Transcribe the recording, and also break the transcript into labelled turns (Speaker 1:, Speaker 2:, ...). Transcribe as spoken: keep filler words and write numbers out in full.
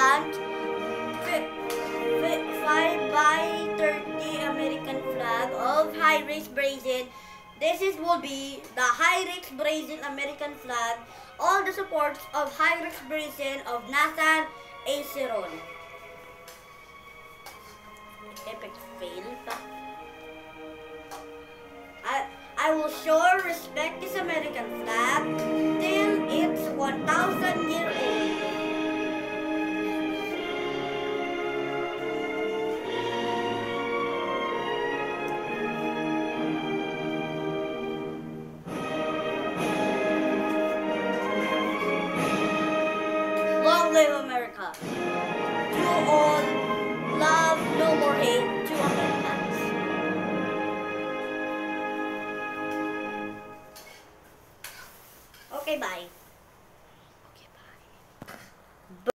Speaker 1: plant five by thirty American flag of High-Risk Brazil. This is will be the High-Risk Brazil American flag. All the supports of High-Risk Brazil of Nathan A. Ciron. Epic fail pa. I, I will show respect this American flag till it's one thousand year old. Long live America. To all, love, no more hate to Americans. Okay, bye.